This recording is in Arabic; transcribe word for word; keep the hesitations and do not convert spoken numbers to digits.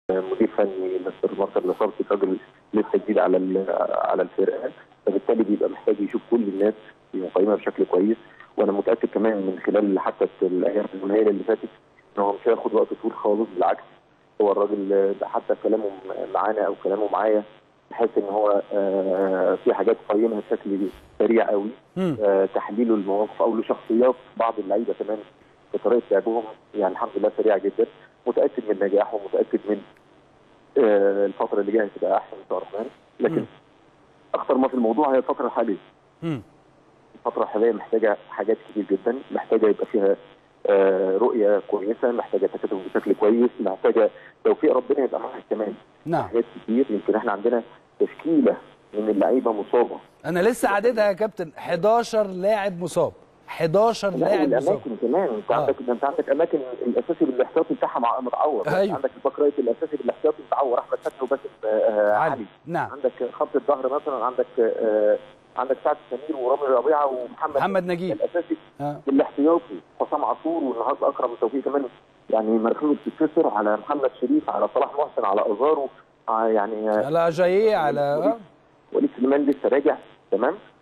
مدير فني مستر مارسيل لاسارتي راجل لسه جديد على على الفرقه، فبالتالي بيبقى محتاج يشوف كل الناس يقيمها بشكل كويس. وانا متاكد كمان من خلال حتى الايام القليله اللي فاتت ان هو مش هياخد وقت طويل خالص، بالعكس هو الراجل حتى كلامه معانا او كلامه معايا بحيث ان هو في حاجات قيمها بشكل سريع قوي، تحليله المواقف او لشخصيات بعض اللعيبه كمان في طريقه لعبهم يعني الحمد لله سريعه جدا. متاكد من نجاحه ومتاكد من الفتره اللي جايه هتبقى احسن ان شاء الله الرحمن. لكن م. اخطر ما في الموضوع هي الفتره الحاليه. م. الفتره الحاليه محتاجه حاجات كتير جدا، محتاجه يبقى فيها رؤيه كويسه، محتاجه تكاتف بشكل كويس، محتاجه توفيق ربنا يبقى معاها كمان. نعم. حاجات كتير. يمكن احنا عندنا تشكيله من اللعيبه مصابه. انا لسه عددها يا كابتن حداشر لاعب مصاب. حداشر لاعب مصاب. الاماكن كمان انت آه. عندك انت عندك اماكن الاساسي بالاحتياطي بتاعها متعور. أيوه. عندك الباك رايت الاساسي بالاحتياطي متعور احمد فتحي وباسم آه علي. علي. نعم. عندك خط الظهر مثلا عندك آه عندك سعد سمير ورامي ربيعه ومحمد محمد نجيب الاساسي آه. بالاحتياطي حسام عاشور والنهارده اكرم توفيق كمان يعني مركزه بتتكسر على محمد شريف على صلاح محسن على ازارو يعني على جاييه على وليد سليمان لسه راجع تمام.